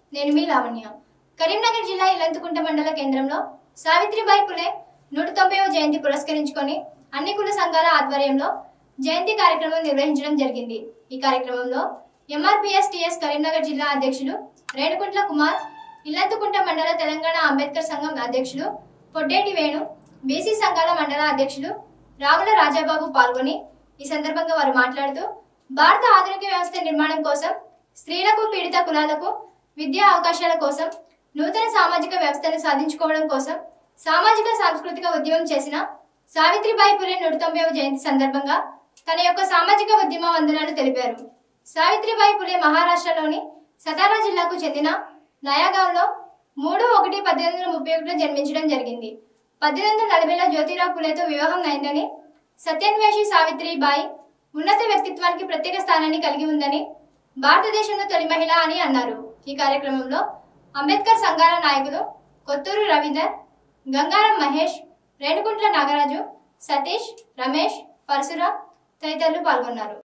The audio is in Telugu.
నేను మీ లావణ్య. కరీంనగర్ జిల్లా ఇల్లంతకుంట మండల కేంద్రంలో సావిత్రిబాయి పులే 190వ జయంతి పురస్కరించుకొని అన్ని కుల సంఘాల ఆధ్వర్యంలో జయంతి కార్యక్రమం నిర్వహించడం జరిగింది. ఈ కార్యక్రమంలో ఎంఆర్పీఎస్ కరీంనగర్ జిల్లా అధ్యక్షులు రేణుకుంట్ల కుమార్, ఇల్లంతకుంట మండల తెలంగాణ అంబేద్కర్ సంఘం అధ్యక్షులు పొడ్డేటి వేణు, బీసీ సంఘాల మండల అధ్యక్షులు రావుల రాజాబాబు పాల్గొని ఈ సందర్భంగా వారు మాట్లాడుతూ భారత ఆధునిక వ్యవస్థ నిర్మాణం కోసం, స్త్రీలకు, పీడిత కులాలకు విద్యా అవకాశాల కోసం, నూతన సామాజిక వ్యవస్థను సాధించుకోవడం కోసం సామాజిక సాంస్కృతిక ఉద్యమం చేసిన సావిత్రిబాయి పులే 190వ జయంతి సందర్భంగా తన యొక్క సామాజిక ఉద్యమ వందనాలు తెలిపారు. సావిత్రిబాయి పులే మహారాష్ట్రలోని సతారా జిల్లాకు చెందిన నయాగావ్లో 3/1/1831లో జన్మించడం జరిగింది. 1840లో జ్యోతిరావు పులేతో వివాహం అయిందని, సత్యన్వేషి సావిత్రిబాయి ఉన్నత వ్యక్తిత్వానికి ప్రత్యేక స్థానాన్ని కలిగి ఉందని, భారతదేశంలో తొలి మహిళ అని అన్నారు. ఈ కార్యక్రమంలో అంబేద్కర్ సంఘాల నాయకులు కొత్తూరు రవీందర్, గంగారం మహేష్, రేణుకుంట్ల నాగరాజు, సతీష్, రమేష్, పరశురాం తదితరులు పాల్గొన్నారు.